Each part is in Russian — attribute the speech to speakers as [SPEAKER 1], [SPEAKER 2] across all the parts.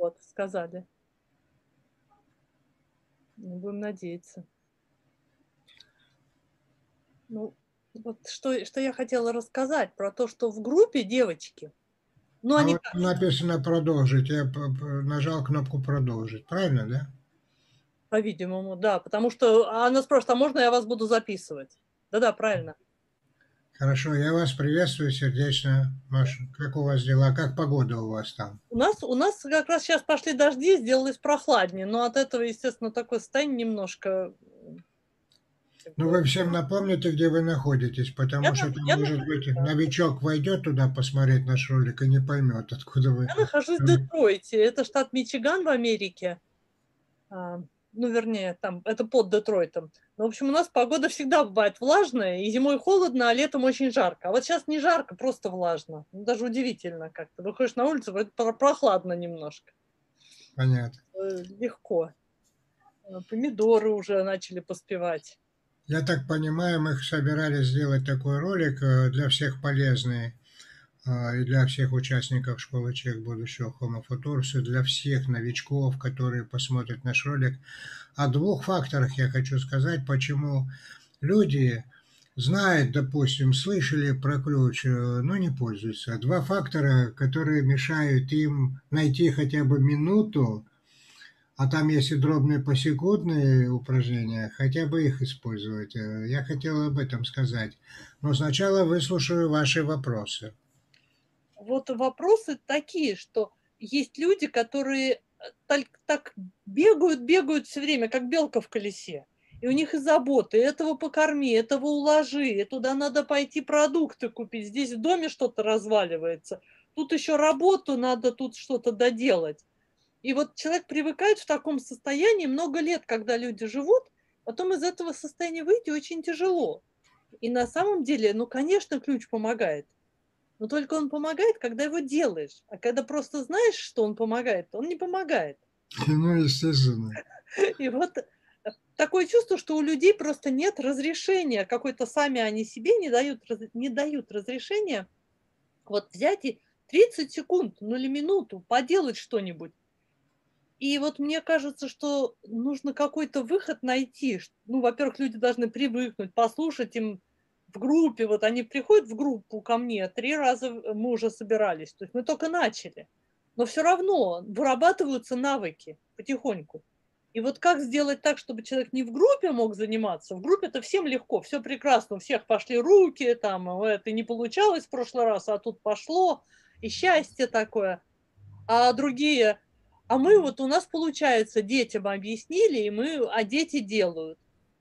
[SPEAKER 1] Вот, сказали. Ну, будем надеяться. Ну, вот что я хотела рассказать про то, что в группе девочки, ну,
[SPEAKER 2] А
[SPEAKER 1] они
[SPEAKER 2] вот
[SPEAKER 1] как,
[SPEAKER 2] написано продолжить. Я нажал кнопку продолжить. Правильно, да?
[SPEAKER 1] по-видимому, да, потому что она спрашивает: "А можно я вас буду записывать?" Да-да, правильно.
[SPEAKER 2] Хорошо, я вас приветствую сердечно. Маша, как у вас дела? Как погода у вас там?
[SPEAKER 1] У нас как раз сейчас пошли дожди, сделалось прохладнее, но от этого, естественно, такое состояние немножко, как
[SPEAKER 2] Ну,
[SPEAKER 1] бы.
[SPEAKER 2] вы всем напомните, где вы находитесь, потому что там,
[SPEAKER 1] Я
[SPEAKER 2] может
[SPEAKER 1] нахожусь,
[SPEAKER 2] быть,
[SPEAKER 1] да.
[SPEAKER 2] новичок войдет туда посмотреть наш ролик и не поймет, откуда вы.
[SPEAKER 1] Я нахожусь в Детройте. Это штат Мичиган в Америке. А, ну, вернее, там это под Детройтом. Ну, в общем, у нас погода всегда бывает влажная, и зимой холодно, а летом очень жарко. А вот сейчас не жарко, просто влажно. Ну, даже удивительно как-то. Выходишь на улицу, вроде прохладно немножко.
[SPEAKER 2] Понятно.
[SPEAKER 1] Легко. Помидоры уже начали поспевать.
[SPEAKER 2] Я так понимаю, мы собирались сделать такой ролик для всех полезный и для всех участников школы «Человек будущего Homo Futurus», и для всех новичков, которые посмотрят наш ролик. О двух факторах я хочу сказать, почему люди знают, допустим, слышали про ключ, но не пользуются. Два фактора, которые мешают им найти хотя бы минуту, а там есть и дробные посекундные упражнения, хотя бы их использовать. Я хотел об этом сказать. Но сначала выслушаю ваши вопросы.
[SPEAKER 1] Вот вопросы такие, что есть люди, которые так бегают все время, как белка в колесе. И у них и заботы: этого покорми, этого уложи, и туда надо пойти продукты купить, здесь в доме что-то разваливается, тут еще работу надо, тут что-то доделать. И вот человек привыкает в таком состоянии много лет, когда люди живут, потом из этого состояния выйти очень тяжело. И на самом деле, ну, конечно, ключ помогает. Но только он помогает, когда его делаешь. А когда просто знаешь, что он помогает, то он не помогает.
[SPEAKER 2] Ну, естественно.
[SPEAKER 1] И вот такое чувство, что у людей просто нет разрешения. Какой-то сами они себе не дают разрешения вот взять и 30 секунд, ну или минуту поделать что-нибудь. И вот мне кажется, что нужно какой-то выход найти. Ну, во-первых, люди должны привыкнуть, послушать им в группе. Вот они приходят в группу ко мне, 3 раза мы уже собирались. То есть мы только начали. Но все равно вырабатываются навыки потихоньку. И вот как сделать так, чтобы человек не в группе мог заниматься? В группе-то всем легко, все прекрасно, у всех пошли руки, там, это не получалось в прошлый раз, а тут пошло, и счастье такое. А другие: "А мы вот у нас получается, детям объяснили, и а дети делают".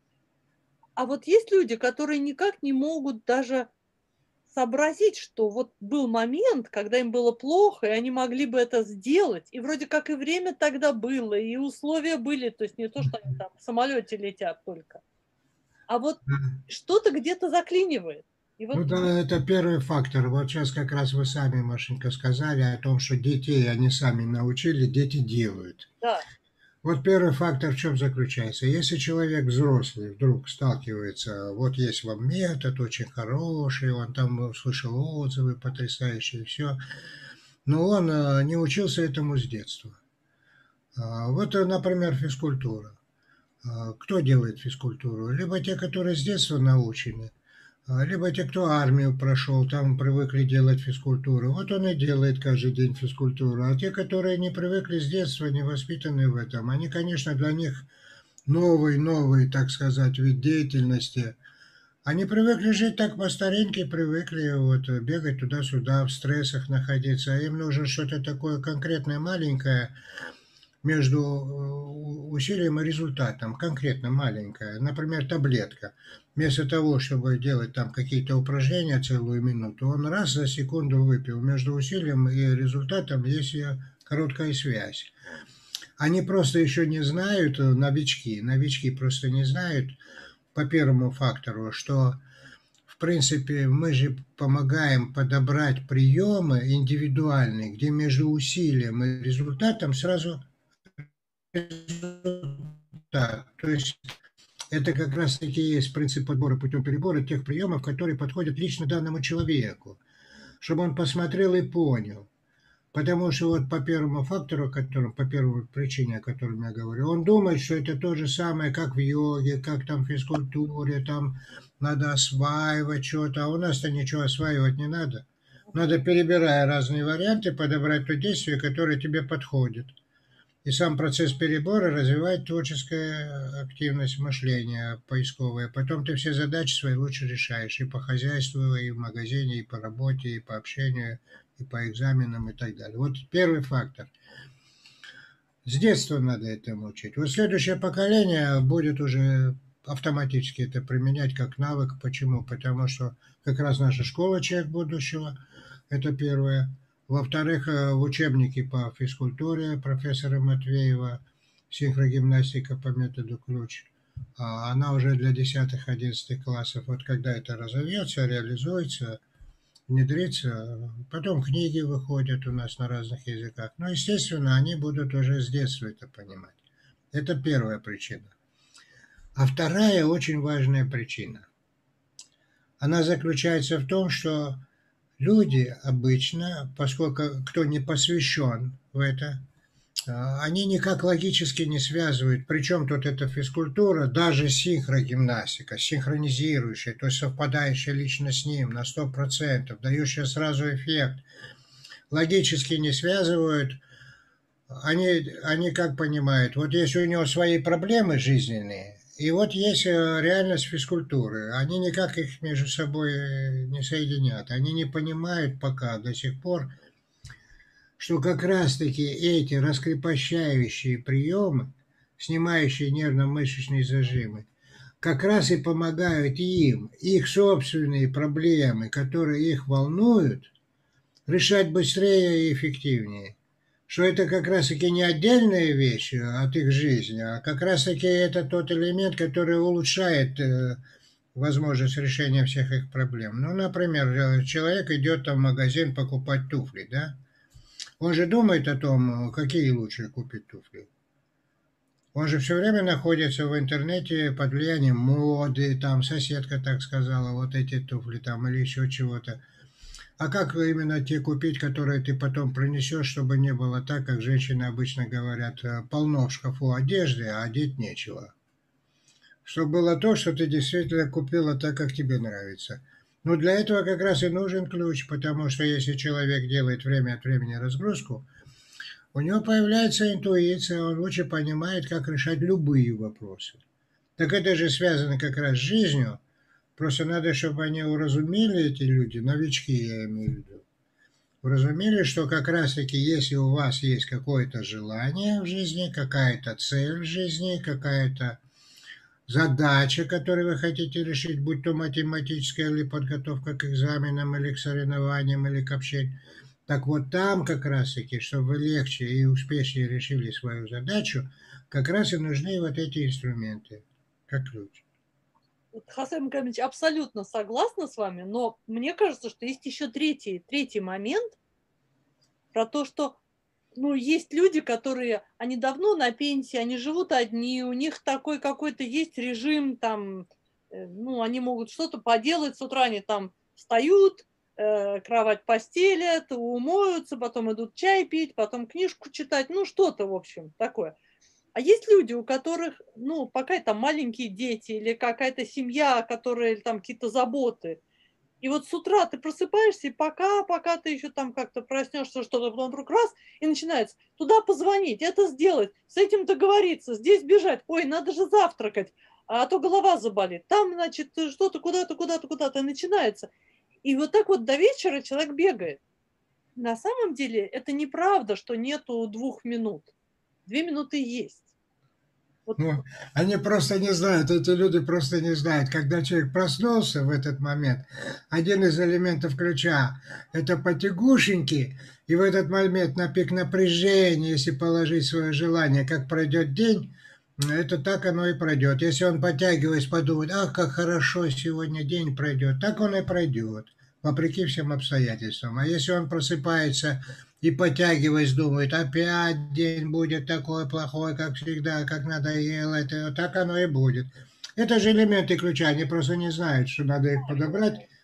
[SPEAKER 1] А вот есть люди, которые никак не могут даже сообразить, что вот был момент, когда им было плохо, и они могли бы это сделать. И вроде как и время тогда было, и условия были. То есть не то, что они там в самолете летят только. А вот что-то где-то заклинивает. И вот
[SPEAKER 2] Ну да, это первый фактор. Вот сейчас как раз вы сами, Машенька, сказали о том, что детей они сами научили, дети делают.
[SPEAKER 1] да,
[SPEAKER 2] Вот первый фактор в чем заключается? Если человек взрослый вдруг сталкивается, вот есть вам метод очень хороший, он там услышал отзывы потрясающие, все, но он не учился этому с детства. Вот, например, физкультура. Кто делает физкультуру? Либо те, которые с детства научены, либо те, кто армию прошел, там привыкли делать физкультуру. Вот он и делает каждый день физкультуру. А те, которые не привыкли с детства, не воспитаны в этом, они, конечно, для них новый, так сказать, вид деятельности. Они привыкли жить так по-стареньке, привыкли вот бегать туда-сюда, в стрессах находиться. Им нужно что-то такое конкретное, маленькое, между усилием и результатом, конкретно маленькое, например, таблетка. Вместо того, чтобы делать там какие-то упражнения целую минуту, он раз за секунду выпил. Между усилием и результатом есть короткая связь. Они просто еще не знают, новички просто не знают по первому фактору, что в принципе мы же помогаем подобрать приемы индивидуальные, где между усилием и результатом сразу результат. То есть это как раз-таки есть принцип подбора путем перебора тех приемов, которые подходят лично данному человеку, чтобы он посмотрел и понял. Потому что вот по первому фактору, по первой причине, о которой я говорю, он думает, что это то же самое, как в йоге, как там в физкультуре, там надо осваивать что-то, а у нас-то ничего осваивать не надо. Надо, перебирая разные варианты, подобрать то действие, которое тебе подходит. И сам процесс перебора развивает творческая активность мышления поисковая. Потом ты все задачи свои лучше решаешь и по хозяйству, и в магазине, и по работе, и по общению, и по экзаменам, и так далее. Вот первый фактор. С детства надо этому учить. Вот следующее поколение будет уже автоматически это применять как навык. Почему? Потому что как раз наша школа «Человек будущего» – это первое. Во-вторых, в учебнике по физкультуре профессора Матвеева «Синхрогимнастика по методу ключ». Она уже для 10-11 классов. Вот когда это разовьется, реализуется, внедрится, потом книги выходят у нас на разных языках. Но, естественно, они будут уже с детства это понимать. Это первая причина. А вторая очень важная причина. Она заключается в том, что люди обычно, поскольку кто не посвящен в это, они никак логически не связывают. Причем тут эта физкультура, даже синхрогимнастика, синхронизирующая, то есть совпадающая лично с ним на 100%, дающая сразу эффект. Логически не связывают. Они как понимают, вот есть у него свои проблемы жизненные, и вот есть реальность физкультуры. Они никак их между собой не соединят. Они не понимают пока до сих пор, что как раз-таки эти раскрепощающие приемы, снимающие нервно-мышечные зажимы, как раз и помогают им, их собственные проблемы, которые их волнуют, решать быстрее и эффективнее. Что это как раз-таки не отдельные вещи от их жизни, а как раз-таки это тот элемент, который улучшает возможность решения всех их проблем. Ну, например, человек идет там в магазин покупать туфли, да? Он же думает о том, какие лучше купить туфли. Он же все время находится в интернете под влиянием моды, там соседка так сказала, вот эти туфли там или еще чего-то. А как именно те купить, которые ты потом принесешь, чтобы не было так, как женщины обычно говорят, полно в шкафу одежды, а одеть нечего. Чтобы было то, что ты действительно купила так, как тебе нравится. Но для этого как раз и нужен ключ, потому что если человек делает время от времени разгрузку, у него появляется интуиция, он лучше понимает, как решать любые вопросы. Так это же связано как раз с жизнью. Просто надо, чтобы они уразумели, эти люди, новички я имею в виду, уразумели, что как раз-таки, если у вас есть какое-то желание в жизни, какая-то цель в жизни, какая-то задача, которую вы хотите решить, будь то математическая или подготовка к экзаменам, или к соревнованиям, или к общению, так вот там как раз-таки, чтобы вы легче и успешнее решили свою задачу, как раз и нужны вот эти инструменты, как ключ.
[SPEAKER 1] Хасам Камилович, абсолютно согласна с вами, но мне кажется, что есть еще третий момент про то, что ну, есть люди, которые, они давно на пенсии, они живут одни, у них такой какой-то есть режим, там, ну, они могут что-то поделать, с утра они там встают, кровать постелят, умоются, потом идут чай пить, потом книжку читать, ну, что-то, в общем, такое. А есть люди, у которых, ну, пока там маленькие дети или какая-то семья, которая там какие-то заботы. И вот с утра ты просыпаешься, и пока ты еще там как-то проснешься, что-то потом вдруг раз, и начинается туда позвонить, это сделать, с этим договориться, здесь бежать, ой, надо же завтракать, а то голова заболит. Там, значит, что-то куда-то начинается. И вот так вот до вечера человек бегает. На самом деле это неправда, что нету 2 минут. 2 минуты есть. Вот.
[SPEAKER 2] Ну, они просто не знают, эти люди просто не знают. Когда человек проснулся в этот момент, один из элементов ключа – это потягушеньки, и в этот момент на пик напряжения, если положить свое желание, как пройдет день, это так оно и пройдет. Если он, потягиваясь, подумает, ах, как хорошо сегодня день пройдет, так он и пройдет, вопреки всем обстоятельствам. А если он просыпается и, потягиваясь, думает, опять день будет такой плохой, как всегда, как надоело, это так оно и будет. Это же элементы ключа, они просто не знают, что надо их подобрать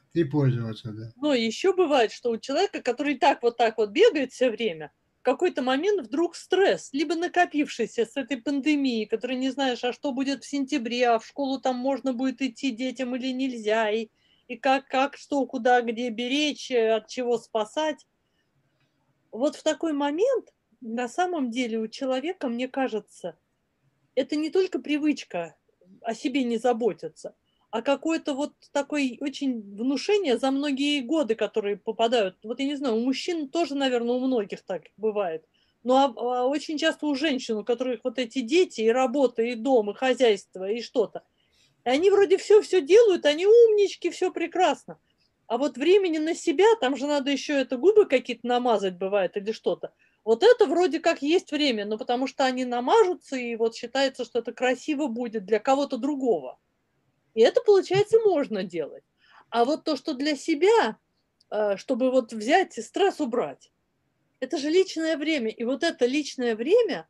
[SPEAKER 2] И пользоваться, да.
[SPEAKER 1] Но еще бывает, что у человека, который так вот бегает все время, в какой-то момент вдруг стресс, либо накопившийся с этой пандемией, который не знаешь, а что будет в сентябре, а в школу там можно будет идти детям или нельзя, и как, что, куда, где беречь, от чего спасать. Вот в такой момент, на самом деле, у человека, мне кажется, это не только привычка о себе не заботиться, а какое-то вот такое очень внушение за многие годы, которые попадают. Вот я не знаю, у мужчин тоже, наверное, у многих так бывает. Но очень часто у женщин, у которых вот эти дети, и работа, и дом, и хозяйство, и что-то. И они вроде все делают, они умнички, все прекрасно. А вот времени на себя, там же надо еще это губы какие-то намазать бывает или что-то. Вот это вроде как есть время, но потому что они намажутся, и вот считается, что это красиво будет для кого-то другого. И это, получается, можно делать. А вот то, что для себя, чтобы вот взять и стресс убрать, это же личное время. И вот это личное время,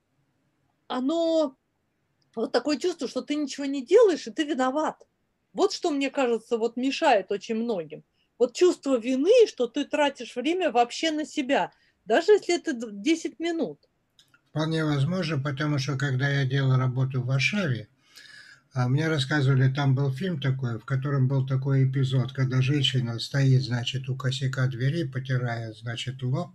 [SPEAKER 1] оно вот такое чувство, что ты ничего не делаешь, и ты виноват. Вот что, мне кажется, вот мешает очень многим. Вот чувство вины, что ты тратишь время вообще на себя, даже если это 10 минут.
[SPEAKER 2] Вполне возможно, потому что когда я делал работу в Варшаве, мне рассказывали, там был фильм такой, в котором был такой эпизод, когда женщина стоит, значит, у косяка двери, потирая, значит, лоб,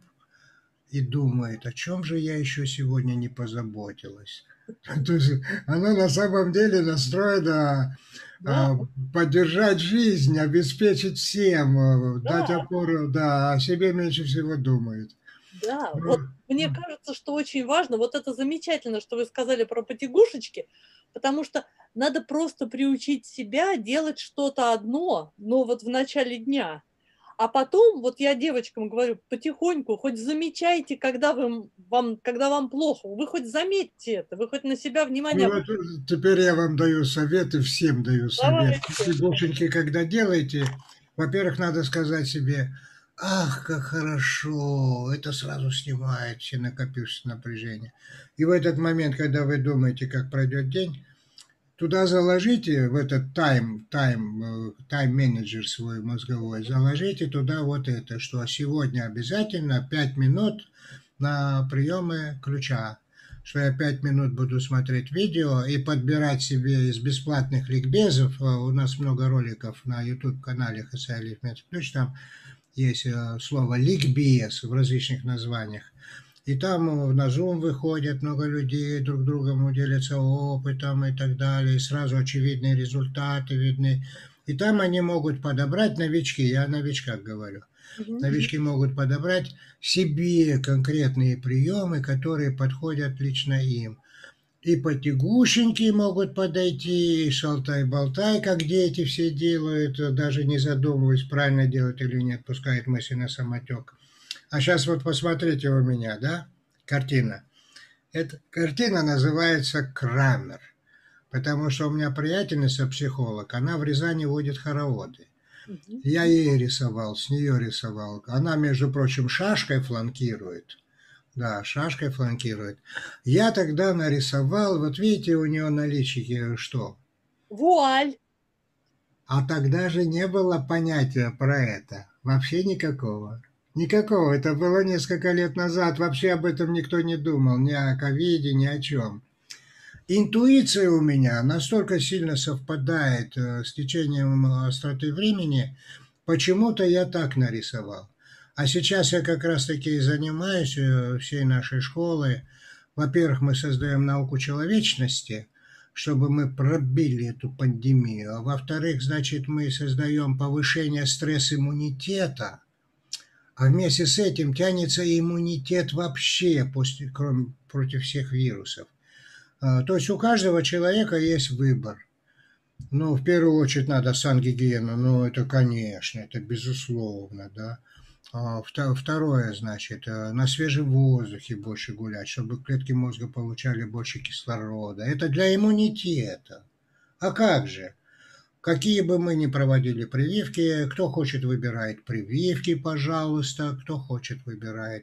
[SPEAKER 2] и думает, о чем же я еще сегодня не позаботилась. То есть она на самом деле настроена
[SPEAKER 1] Да,
[SPEAKER 2] поддержать жизнь, обеспечить всем, дать
[SPEAKER 1] да,
[SPEAKER 2] опору, да, о себе меньше всего думает.
[SPEAKER 1] да.
[SPEAKER 2] Ну,
[SPEAKER 1] Вот мне кажется, что очень важно, вот это замечательно, что вы сказали про потягушечки, потому что надо просто приучить себя делать что-то одно, но вот в начале дня. А потом, вот я девочкам говорю, потихоньку, хоть замечайте, когда вам плохо, вы хоть заметьте это, вы хоть на себя внимание
[SPEAKER 2] ну вот теперь я вам даю совет и всем даю совет.
[SPEAKER 1] обращайте.
[SPEAKER 2] Фигушеньки, когда делаете, во-первых, надо сказать себе, ах, как хорошо, это сразу снимает все накопившееся напряжение. И в этот момент, когда вы думаете, как пройдет день, туда заложите, в этот тайм-менеджер свой мозговой, заложите туда вот это, что сегодня обязательно 5 минут на приемы ключа, что я 5 минут буду смотреть видео и подбирать себе из бесплатных ликбезов. У нас много роликов на YouTube-канале ХСА Ликбез Ключ, там есть слово ликбез в различных названиях. И там на Zoom выходят много людей, друг другом делятся опытом и так далее. И сразу очевидные результаты видны. И там они могут подобрать, новички, я о новичках говорю,
[SPEAKER 1] Мгм.
[SPEAKER 2] новички могут подобрать себе конкретные приемы, которые подходят лично им. И потягушеньки могут подойти, и шалтай-болтай, как дети все делают, даже не задумываясь, правильно делают или нет, пускают мысли на самотек. А сейчас вот посмотрите у меня, да, картина. Эта картина называется «Крамер», потому что у меня приятельница психолог, она в Рязани водит хороводы.
[SPEAKER 1] Мгм.
[SPEAKER 2] Я ей рисовал, с нее рисовал. Она, между прочим, шашкой фланкирует. Да, шашкой фланкирует. Я тогда нарисовал, вот видите, у нее на личике что?
[SPEAKER 1] Вуаль!
[SPEAKER 2] А тогда же не было понятия про это. Вообще никакого. Никакого. Это было несколько лет назад. Вообще об этом никто не думал. Ни о ковиде, ни о чем. Интуиция у меня настолько сильно совпадает с течением остроты времени, почему-то я так нарисовал. А сейчас я как раз-таки и занимаюсь всей нашей школой. Во-первых, мы создаем науку человечности, чтобы мы пробили эту пандемию. А во-вторых, значит, мы создаем повышение стресс-иммунитета. А вместе с этим тянется иммунитет вообще против всех вирусов. То есть у каждого человека есть выбор. Ну, в первую очередь надо сангигиену, ну, это, конечно, это безусловно, да. Второе, значит, на свежем воздухе больше гулять, чтобы клетки мозга получали больше кислорода. Это для иммунитета. А как же? Какие бы мы ни проводили прививки, кто хочет, выбирает прививки, пожалуйста, кто хочет, выбирает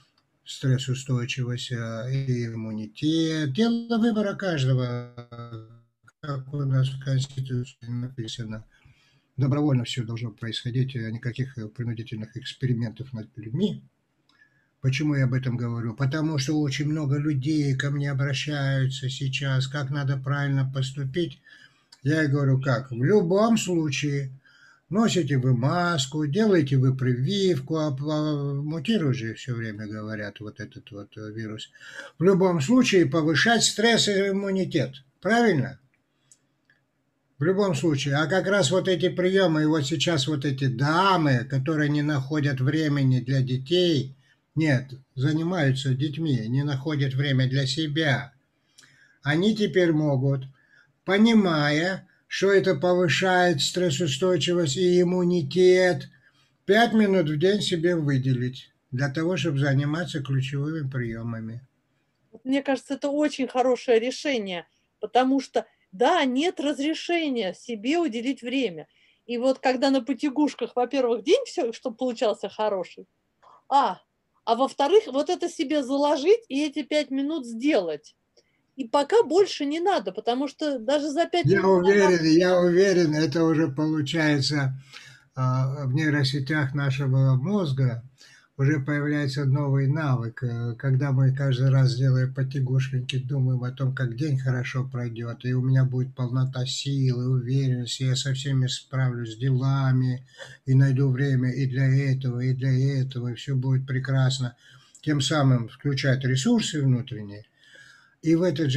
[SPEAKER 2] стрессоустойчивость и иммунитет. Дело выбора каждого, как у нас в Конституции написано. Добровольно все должно происходить, никаких принудительных экспериментов над людьми. Почему я об этом говорю? Потому что очень много людей ко мне обращаются сейчас, как надо правильно поступить. Я говорю, как? В любом случае, носите вы маску, делаете вы прививку, мутирует же все время, говорят, вот этот вот вирус. В любом случае повышать стресс и иммунитет. Правильно? В любом случае. А как раз вот эти приемы, и вот сейчас вот эти дамы, которые не находят времени для детей, нет, занимаются детьми, не находят время для себя, они теперь могут, понимая, что это повышает стрессоустойчивость и иммунитет, 5 минут в день себе выделить для того, чтобы заниматься ключевыми приемами.
[SPEAKER 1] Вот мне кажется, это очень хорошее решение, потому что, да, нет разрешения себе уделить время. И вот когда на потягушках, во-первых, день все, чтобы получался хороший, а, а во-вторых, вот это себе заложить и эти 5 минут сделать. И пока больше не надо, потому что даже за 5 минут
[SPEAKER 2] Я уверен, это уже получается в нейросетях нашего мозга уже появляется новый навык, когда мы каждый раз делаем потягушки, думаем о том, как день хорошо пройдет, и у меня будет полнота сил и уверенности, я со всеми справлюсь с делами, и найду время и для этого, и все будет прекрасно. Тем самым включать ресурсы внутренние, и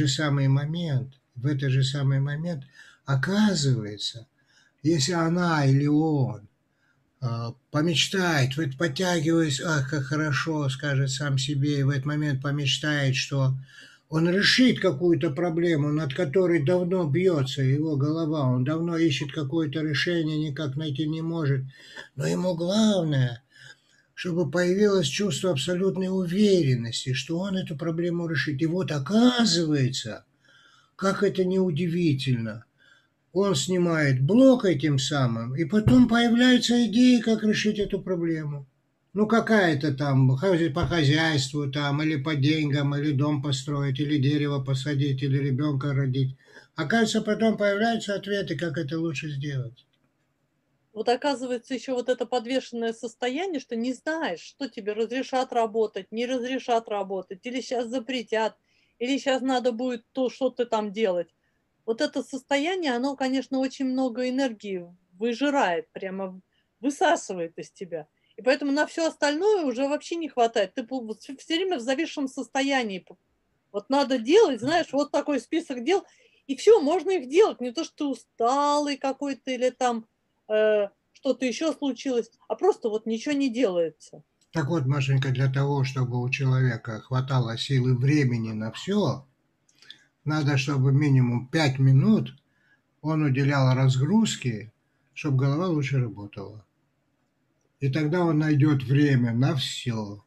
[SPEAKER 2] в этот же самый момент, оказывается, если она или он помечтает, вот подтягиваясь, ах, как хорошо, скажет сам себе, и в этот момент помечтает, что он решит какую-то проблему, над которой давно бьется его голова, он давно ищет какое-то решение, никак найти не может. Но ему главное, чтобы появилось чувство абсолютной уверенности, что он эту проблему решит. И вот оказывается, как это неудивительно, он снимает блок этим самым, и потом появляются идеи, как решить эту проблему. Ну, какая-то там по хозяйству там, или по деньгам, или дом построить, или дерево посадить, или ребенка родить. Оказывается, потом появляются ответы, как это лучше сделать.
[SPEAKER 1] вот оказывается еще вот это подвешенное состояние, что не знаешь, что тебе разрешат работать, не разрешат работать, или сейчас запретят, или сейчас надо будет то, что ты там делать. Вот это состояние, оно, конечно, очень много энергии выжирает, прямо высасывает из тебя. И поэтому на все остальное уже вообще не хватает. Ты все время в зависшем состоянии. Вот надо делать, знаешь, вот такой список дел, и все, можно их делать. Не то, что ты усталый какой-то или там что-то еще случилось, а просто вот ничего не делается.
[SPEAKER 2] Так вот, Машенька, для того, чтобы у человека хватало сил и времени на все, надо, чтобы минимум 5 минут он уделял разгрузке, чтобы голова лучше работала. И тогда он найдет время на все.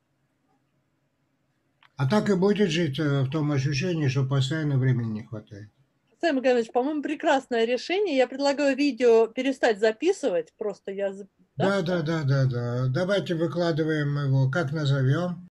[SPEAKER 2] А так и будет жить в том ощущении, что постоянно времени не хватает.
[SPEAKER 1] Сэм Гамович, по-моему, прекрасное решение. Я предлагаю видео перестать записывать. Просто я, да?
[SPEAKER 2] Да. Давайте выкладываем его. Как назовем?